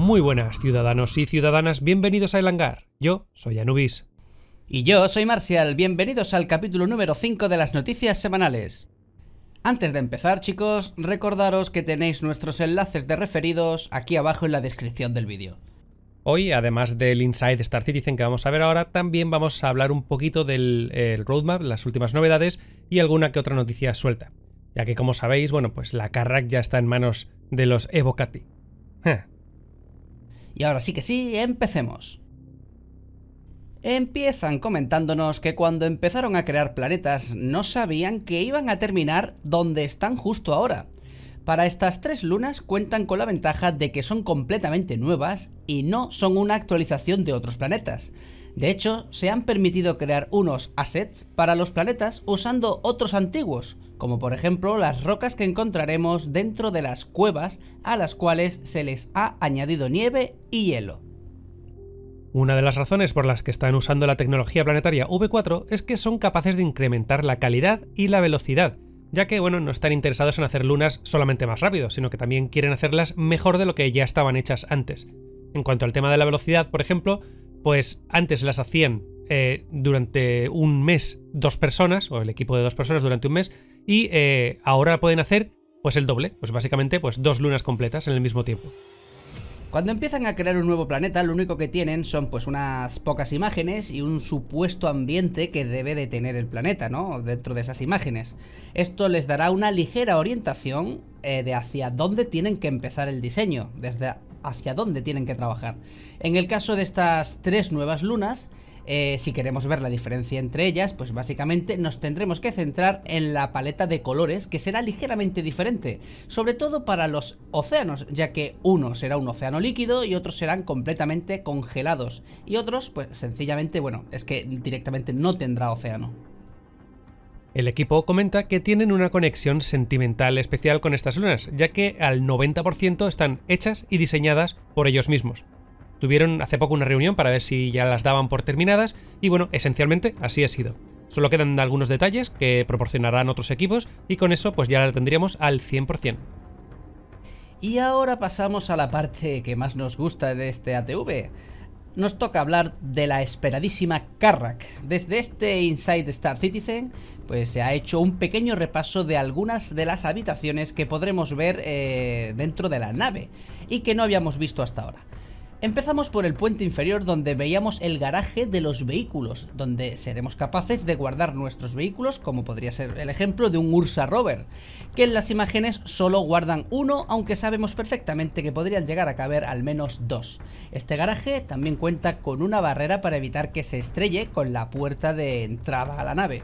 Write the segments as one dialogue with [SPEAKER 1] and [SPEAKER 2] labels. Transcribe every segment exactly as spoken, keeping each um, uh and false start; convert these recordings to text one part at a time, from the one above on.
[SPEAKER 1] Muy buenas, ciudadanos y ciudadanas, bienvenidos a El Hangar. Yo soy Anubis.
[SPEAKER 2] Y yo soy Marcial, bienvenidos al capítulo número cinco de las noticias semanales. Antes de empezar, chicos, recordaros que tenéis nuestros enlaces de referidos aquí abajo en la descripción del vídeo.
[SPEAKER 1] Hoy, además del Inside Star Citizen que vamos a ver ahora, también vamos a hablar un poquito del el roadmap, las últimas novedades y alguna que otra noticia suelta. Ya que, como sabéis, bueno, pues la Carrack ya está en manos de los Evocati. Ja.
[SPEAKER 2] Y ahora sí que sí, empecemos. Empiezan comentándonos que cuando empezaron a crear planetas no sabían que iban a terminar donde están justo ahora. Para estas tres lunas cuentan con la ventaja de que son completamente nuevas y no son una actualización de otros planetas. De hecho, se han permitido crear unos assets para los planetas usando otros antiguos, como por ejemplo las rocas que encontraremos dentro de las cuevas a las cuales se les ha añadido nieve y hielo.
[SPEAKER 1] Una de las razones por las que están usando la tecnología planetaria V cuatro es que son capaces de incrementar la calidad y la velocidad, ya que bueno, no están interesados en hacer lunas solamente más rápido, sino que también quieren hacerlas mejor de lo que ya estaban hechas antes. En cuanto al tema de la velocidad, por ejemplo, pues antes las hacían eh, durante un mes dos personas, o el equipo de dos personas durante un mes, y eh, ahora pueden hacer pues el doble, pues básicamente pues dos lunas completas en el mismo tiempo.
[SPEAKER 2] Cuando empiezan a crear un nuevo planeta, lo único que tienen son pues unas pocas imágenes y un supuesto ambiente que debe de tener el planeta, ¿no? Dentro de esas imágenes. Esto les dará una ligera orientación eh, de hacia dónde tienen que empezar el diseño, desde hacia dónde tienen que trabajar. En el caso de estas tres nuevas lunas, Eh, si queremos ver la diferencia entre ellas, pues básicamente nos tendremos que centrar en la paleta de colores, que será ligeramente diferente, sobre todo para los océanos, ya que uno será un océano líquido y otros serán completamente congelados, y otros, pues sencillamente, bueno, es que directamente no tendrá océano.
[SPEAKER 1] El equipo comenta que tienen una conexión sentimental especial con estas lunas, ya que al noventa por ciento están hechas y diseñadas por ellos mismos. Tuvieron hace poco una reunión para ver si ya las daban por terminadas y bueno, esencialmente así ha sido. Solo quedan algunos detalles que proporcionarán otros equipos y con eso pues ya la tendríamos al cien por cien.
[SPEAKER 2] Y ahora pasamos a la parte que más nos gusta de este A T V. Nos toca hablar de la esperadísima Carrack. Desde este Inside Star Citizen pues se ha hecho un pequeño repaso de algunas de las habitaciones que podremos ver eh, dentro de la nave y que no habíamos visto hasta ahora. Empezamos por el puente inferior, donde veíamos el garaje de los vehículos, donde seremos capaces de guardar nuestros vehículos, como podría ser el ejemplo de un Ursa Rover, que en las imágenes solo guardan uno, aunque sabemos perfectamente que podrían llegar a caber al menos dos. Este garaje también cuenta con una barrera para evitar que se estrelle con la puerta de entrada a la nave.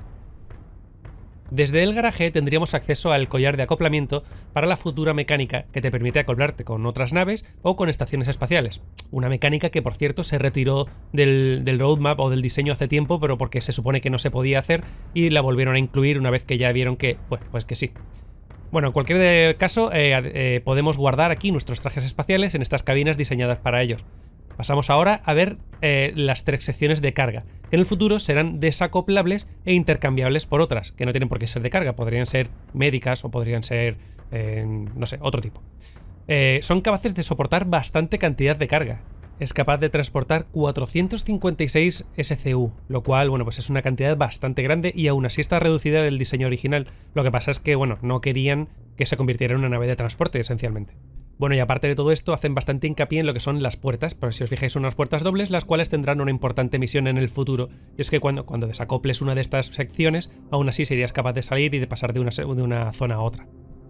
[SPEAKER 1] Desde el garaje tendríamos acceso al collar de acoplamiento para la futura mecánica que te permite acoplarte con otras naves o con estaciones espaciales. Una mecánica que, por cierto, se retiró del, del roadmap o del diseño hace tiempo, pero porque se supone que no se podía hacer y la volvieron a incluir una vez que ya vieron que, bueno, pues que sí. Bueno, en cualquier caso, eh, eh, podemos guardar aquí nuestros trajes espaciales en estas cabinas diseñadas para ellos. Pasamos ahora a ver eh, las tres secciones de carga, que en el futuro serán desacoplables e intercambiables por otras, que no tienen por qué ser de carga, podrían ser médicas o podrían ser, eh, no sé, otro tipo. Eh, son capaces de soportar bastante cantidad de carga. Es capaz de transportar cuatrocientos cincuenta y seis S C U, lo cual, bueno, pues es una cantidad bastante grande y aún así está reducida del diseño original. Lo que pasa es que, bueno, no querían que se convirtiera en una nave de transporte, esencialmente. Bueno, y aparte de todo esto, hacen bastante hincapié en lo que son las puertas, pero si os fijáis son unas puertas dobles, las cuales tendrán una importante misión en el futuro, y es que cuando, cuando desacoples una de estas secciones, aún así serías capaz de salir y de pasar de una, de una zona a otra.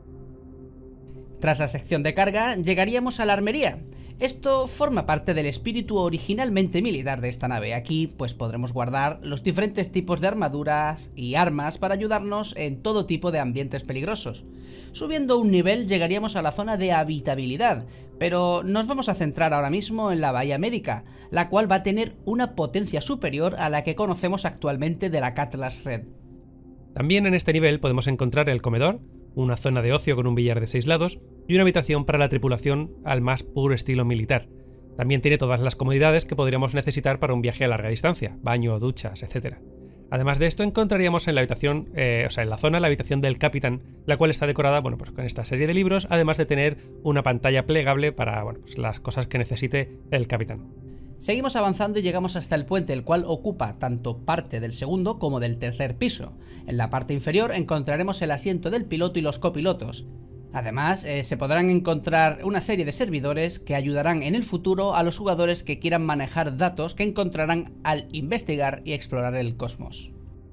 [SPEAKER 2] Tras la sección de carga, llegaríamos a la armería. Esto forma parte del espíritu originalmente militar de esta nave. Aquí pues podremos guardar los diferentes tipos de armaduras y armas para ayudarnos en todo tipo de ambientes peligrosos. Subiendo un nivel llegaríamos a la zona de habitabilidad, pero nos vamos a centrar ahora mismo en la bahía médica, la cual va a tener una potencia superior a la que conocemos actualmente de la Catlas Red.
[SPEAKER 1] También en este nivel podemos encontrar el comedor, una zona de ocio con un billar de seis lados y una habitación para la tripulación al más puro estilo militar. También tiene todas las comodidades que podríamos necesitar para un viaje a larga distancia, baño, duchas, etcétera. Además de esto, encontraríamos en la habitación, eh, o sea, en la zona, la habitación del capitán, la cual está decorada, bueno, pues con esta serie de libros, además de tener una pantalla plegable para, bueno, pues las cosas que necesite el capitán.
[SPEAKER 2] Seguimos avanzando y llegamos hasta el puente, el cual ocupa tanto parte del segundo como del tercer piso. En la parte inferior encontraremos el asiento del piloto y los copilotos. Además, eh, se podrán encontrar una serie de servidores que ayudarán en el futuro a los jugadores que quieran manejar datos que encontrarán al investigar y explorar el cosmos.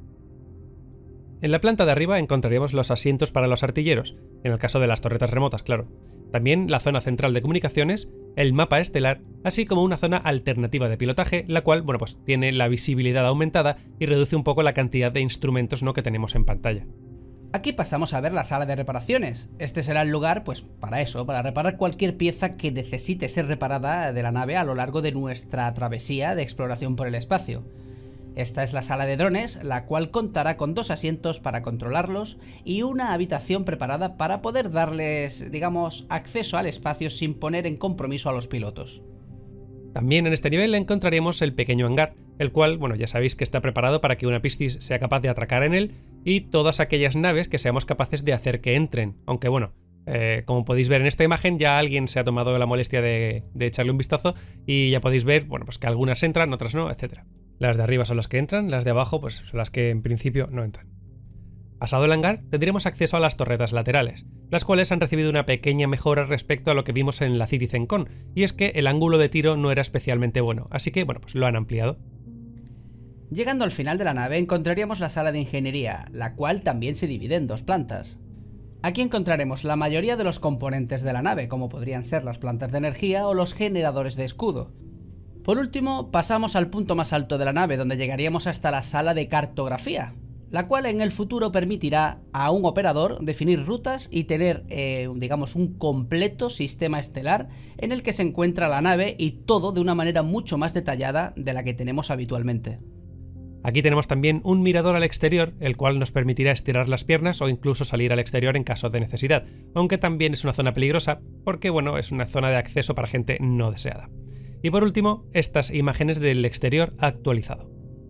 [SPEAKER 1] En la planta de arriba encontraríamos los asientos para los artilleros, en el caso de las torretas remotas, claro. También la zona central de comunicaciones, el mapa estelar, así como una zona alternativa de pilotaje, la cual, bueno, pues tiene la visibilidad aumentada y reduce un poco la cantidad de instrumentos, ¿no?, que tenemos en pantalla.
[SPEAKER 2] Aquí pasamos a ver la sala de reparaciones. Este será el lugar, pues, para eso, para reparar cualquier pieza que necesite ser reparada de la nave a lo largo de nuestra travesía de exploración por el espacio. Esta es la sala de drones, la cual contará con dos asientos para controlarlos y una habitación preparada para poder darles, digamos, acceso al espacio sin poner en compromiso a los pilotos.
[SPEAKER 1] También en este nivel encontraremos el pequeño hangar, el cual, bueno, ya sabéis que está preparado para que una Piscis sea capaz de atracar en él y todas aquellas naves que seamos capaces de hacer que entren, aunque bueno, eh, como podéis ver en esta imagen ya alguien se ha tomado la molestia de, de echarle un vistazo y ya podéis ver, bueno, pues que algunas entran, otras no, etcétera. Las de arriba son las que entran, las de abajo pues son las que en principio no entran. Pasado el hangar, tendremos acceso a las torretas laterales, las cuales han recibido una pequeña mejora respecto a lo que vimos en la CitizenCon, y es que el ángulo de tiro no era especialmente bueno, así que bueno, pues lo han ampliado.
[SPEAKER 2] Llegando al final de la nave encontraríamos la sala de ingeniería, la cual también se divide en dos plantas. Aquí encontraremos la mayoría de los componentes de la nave, como podrían ser las plantas de energía o los generadores de escudo. Por último, pasamos al punto más alto de la nave, donde llegaríamos hasta la sala de cartografía, la cual en el futuro permitirá a un operador definir rutas y tener, eh, digamos, un completo sistema estelar en el que se encuentra la nave y todo de una manera mucho más detallada de la que tenemos habitualmente.
[SPEAKER 1] Aquí tenemos también un mirador al exterior, el cual nos permitirá estirar las piernas o incluso salir al exterior en caso de necesidad, aunque también es una zona peligrosa porque, bueno, es una zona de acceso para gente no deseada. Y por último, estas imágenes del exterior actualizado.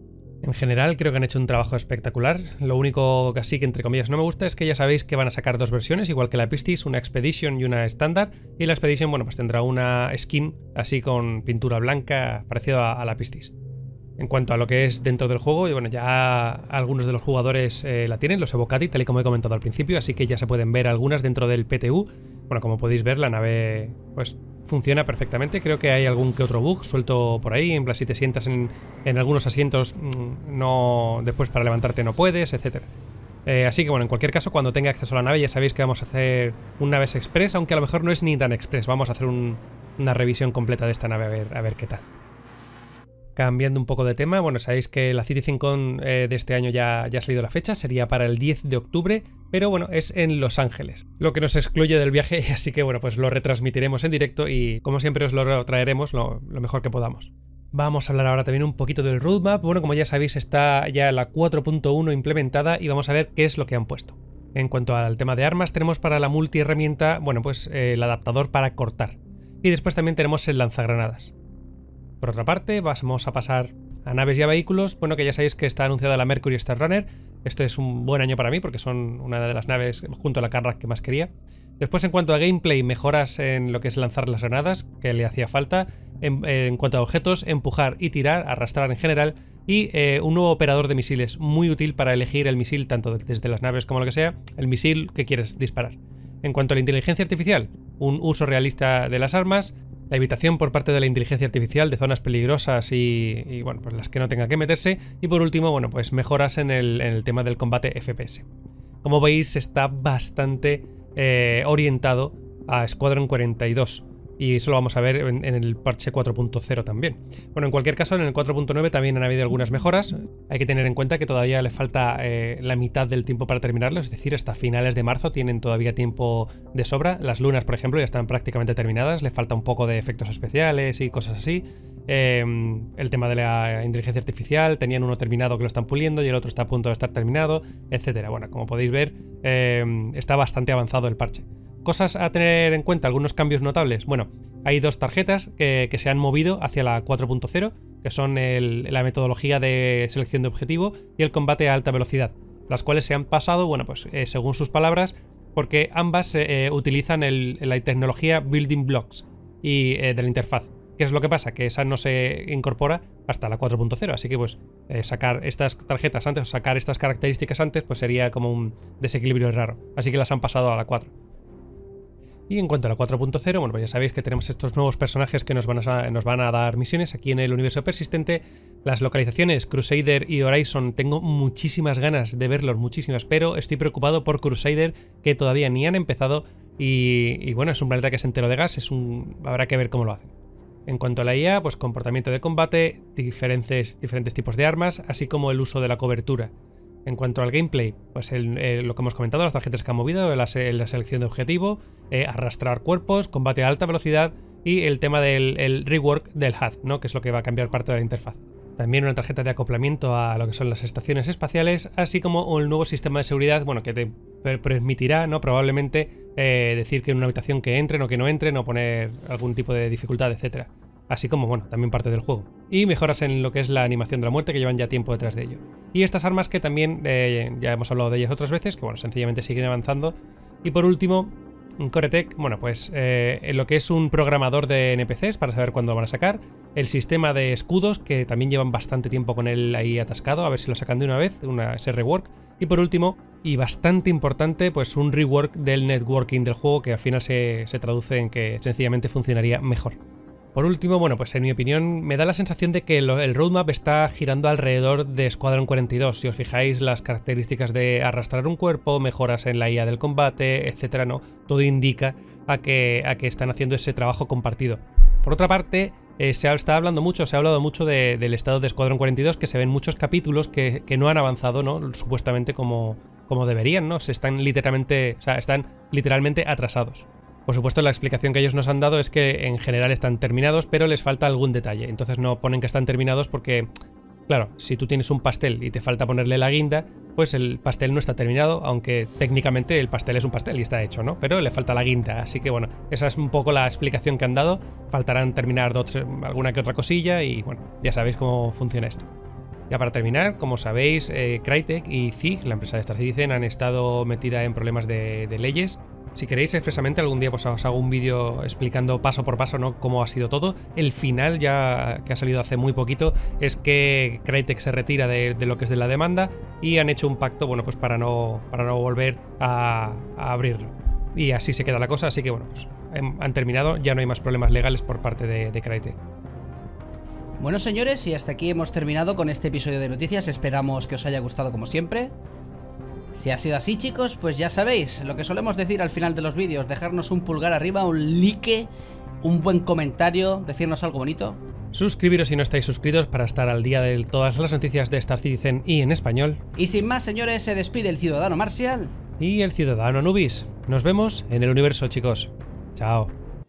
[SPEAKER 1] En general creo que han hecho un trabajo espectacular. Lo único que así que entre comillas no me gusta es que ya sabéis que van a sacar dos versiones, igual que la Piscis, una Expedition y una estándar, y la Expedition, bueno, pues tendrá una skin así con pintura blanca parecida a, a la Piscis. En cuanto a lo que es dentro del juego, y bueno, ya algunos de los jugadores eh, la tienen, los Evocati, tal y como he comentado al principio, así que ya se pueden ver algunas dentro del P T U. Bueno, como podéis ver, la nave pues funciona perfectamente. Creo que hay algún que otro bug suelto por ahí, en plan si te sientas en, en algunos asientos, no, después para levantarte no puedes, etcétera. Eh, así que bueno, en cualquier caso, cuando tenga acceso a la nave ya sabéis que vamos a hacer un Naves Express, aunque a lo mejor no es ni tan express, vamos a hacer un, una revisión completa de esta nave a ver, a ver qué tal. Cambiando un poco de tema, bueno, sabéis que la CitizenCon eh, de este año ya, ya ha salido la fecha, sería para el diez de octubre, pero bueno, es en Los Ángeles, lo que nos excluye del viaje, así que bueno, pues lo retransmitiremos en directo y como siempre os lo traeremos lo, lo mejor que podamos. Vamos a hablar ahora también un poquito del roadmap. Bueno, como ya sabéis, está ya la cuatro punto uno implementada y vamos a ver qué es lo que han puesto. En cuanto al tema de armas, tenemos para la multi-herramienta, bueno, pues eh, el adaptador para cortar. Y después también tenemos el lanzagranadas. Por otra parte, vamos a pasar a naves y a vehículos. Bueno, que ya sabéis que está anunciada la Mercury Star Runner. Esto es un buen año para mí porque son una de las naves junto a la Carrack que más quería. Después, en cuanto a gameplay, mejoras en lo que es lanzar las granadas, que le hacía falta. En, en cuanto a objetos, empujar y tirar, arrastrar en general. Y eh, un nuevo operador de misiles, muy útil para elegir el misil, tanto desde las naves como lo que sea, el misil que quieres disparar. En cuanto a la inteligencia artificial, un uso realista de las armas, la evitación por parte de la inteligencia artificial de zonas peligrosas y, y bueno, pues las que no tenga que meterse. Y por último, bueno, pues mejoras en el, en el tema del combate F P S. Como veis, está bastante eh, orientado a Squadron cuarenta y dos. Y eso lo vamos a ver en, en el parche cuatro punto cero también. Bueno, en cualquier caso, en el cuatro punto nueve también han habido algunas mejoras. Hay que tener en cuenta que todavía le falta eh, la mitad del tiempo para terminarlo, es decir, hasta finales de marzo tienen todavía tiempo de sobra. Las lunas, por ejemplo, ya están prácticamente terminadas, le falta un poco de efectos especiales y cosas así. Eh, el tema de la inteligencia artificial, tenían uno terminado que lo están puliendo y el otro está a punto de estar terminado, etcétera. Bueno, como podéis ver, eh, está bastante avanzado el parche. Cosas a tener en cuenta, algunos cambios notables. Bueno, hay dos tarjetas que, que se han movido hacia la cuatro punto cero. que son el, la metodología de selección de objetivo y el combate a alta velocidad, las cuales se han pasado, bueno, pues eh, según sus palabras, porque ambas eh, utilizan el, la tecnología Building Blocks y, eh, de la interfaz. ¿Qué es lo que pasa? Que esa no se incorpora hasta la cuatro punto cero, así que pues eh, sacar estas tarjetas antes o sacar estas características antes pues sería como un desequilibrio raro, así que las han pasado a la cuatro. Y en cuanto a la cuatro punto cero, bueno, pues ya sabéis que tenemos estos nuevos personajes que nos van, a, nos van a dar misiones aquí en el universo persistente. Las localizaciones Crusader y Horizon tengo muchísimas ganas de verlos, muchísimas, pero estoy preocupado por Crusader, que todavía ni han empezado y, y bueno, es un planeta que es entero de gas, es un, habrá que ver cómo lo hacen. En cuanto a la I A, pues comportamiento de combate, diferentes, diferentes tipos de armas, así como el uso de la cobertura. En cuanto al gameplay, pues el, el, lo que hemos comentado, las tarjetas que han movido, la, la selección de objetivo, eh, arrastrar cuerpos, combate a alta velocidad y el tema del el rework del H U D, ¿no? Que es lo que va a cambiar parte de la interfaz. También una tarjeta de acoplamiento a lo que son las estaciones espaciales, así como un nuevo sistema de seguridad, bueno, que te permitirá, ¿no? Probablemente eh, decir que en una habitación que entren o que no entren, o poner algún tipo de dificultad, etcétera. Así como, bueno, también parte del juego. Y mejoras en lo que es la animación de la muerte, que llevan ya tiempo detrás de ello. Y estas armas que también, eh, ya hemos hablado de ellas otras veces, que bueno, sencillamente siguen avanzando. Y por último, Coretech, bueno, pues eh, en lo que es un programador de N P Cs para saber cuándo lo van a sacar. El sistema de escudos, que también llevan bastante tiempo con él ahí atascado, a ver si lo sacan de una vez, una, ese rework. Y por último, y bastante importante, pues un rework del networking del juego, que al final se, se traduce en que sencillamente funcionaría mejor. Por último, bueno, pues en mi opinión me da la sensación de que lo, el roadmap está girando alrededor de Squadron cuarenta y dos. Si os fijáis, las características de arrastrar un cuerpo, mejoras en la I A del combate, etcétera, no, todo indica a que, a que están haciendo ese trabajo compartido. Por otra parte, eh, se ha, está hablando mucho, se ha hablado mucho de, del estado de Squadron cuarenta y dos, que se ven muchos capítulos que, que no han avanzado, ¿no? Supuestamente como, como deberían, ¿no? Se están literalmente, o sea, están literalmente atrasados. Por supuesto, la explicación que ellos nos han dado es que en general están terminados, pero les falta algún detalle. Entonces no ponen que están terminados porque, claro, si tú tienes un pastel y te falta ponerle la guinda, pues el pastel no está terminado, aunque técnicamente el pastel es un pastel y está hecho, ¿no? Pero le falta la guinda, así que bueno, esa es un poco la explicación que han dado. Faltarán terminar dos, alguna que otra cosilla y bueno, ya sabéis cómo funciona esto. Ya para terminar, como sabéis, eh, Crytek y Z I G, la empresa de Star Citizen, han estado metida en problemas de, de leyes. Si queréis expresamente, algún día pues os hago un vídeo explicando paso por paso, ¿no?, cómo ha sido todo. El final, ya que ha salido hace muy poquito, es que Crytek se retira de, de lo que es de la demanda y han hecho un pacto, bueno, pues para no, para no volver a, a abrirlo. Y así se queda la cosa, así que bueno, pues han terminado, ya no hay más problemas legales por parte de, de Crytek.
[SPEAKER 2] Bueno, señores, y hasta aquí hemos terminado con este episodio de noticias. Esperamos que os haya gustado como siempre. Si ha sido así, chicos, pues ya sabéis lo que solemos decir al final de los vídeos: dejarnos un pulgar arriba, un like, un buen comentario, decirnos algo bonito.
[SPEAKER 1] Suscribiros si no estáis suscritos para estar al día de todas las noticias de Star Citizen y en español.
[SPEAKER 2] Y sin más, señores, se despide el ciudadano Marcial
[SPEAKER 1] y el ciudadano Anubis. Nos vemos en el universo, chicos. Chao.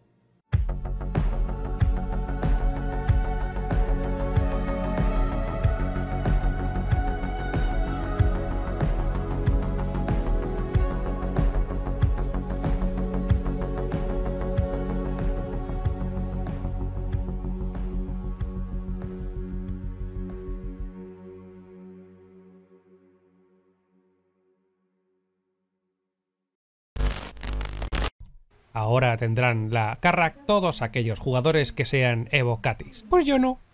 [SPEAKER 1] Ahora tendrán la Carrack todos aquellos jugadores que sean Evocatis. Pues yo no.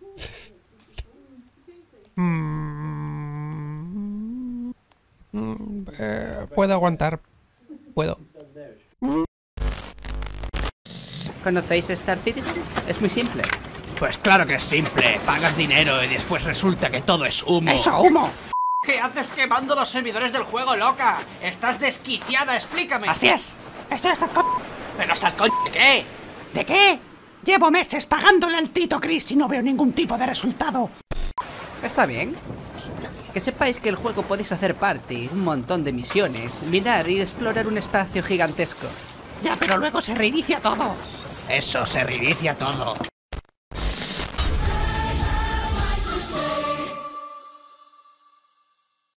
[SPEAKER 1] mm, mm, eh, puedo aguantar. Puedo.
[SPEAKER 2] ¿Conocéis Star Citizen? Es muy simple.
[SPEAKER 3] Pues claro que es simple. Pagas dinero y después resulta que todo es humo.
[SPEAKER 2] ¡Eso, humo!
[SPEAKER 3] ¿Qué haces quemando los servidores del juego, loca? Estás desquiciada, explícame.
[SPEAKER 4] Así es. Estoy hasta el co...
[SPEAKER 3] ¿Pero hasta el coño de qué?
[SPEAKER 4] ¿De qué? Llevo meses pagándole al Tito Chris y no veo ningún tipo de resultado.
[SPEAKER 2] Está bien. Que sepáis que el juego podéis hacer party, un montón de misiones, mirar y explorar un espacio gigantesco.
[SPEAKER 4] Ya, pero luego se reinicia todo.
[SPEAKER 3] Eso, se reinicia todo.